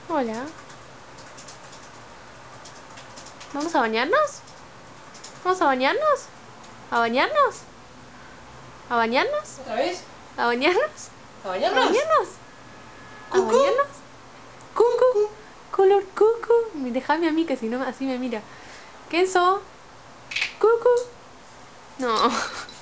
Hola. ¿Vamos a bañarnos? ¿Vamos a bañarnos? ¿A bañarnos? ¿A bañarnos? ¿Otra vez? ¿A bañarnos? ¿A ¿A bañarnos? bañarnos? ¿A ¡Cucú! bañarnos? Cucu. Color cucu. Déjame a mí que si no así me mira. Kenzo. Cucu. No.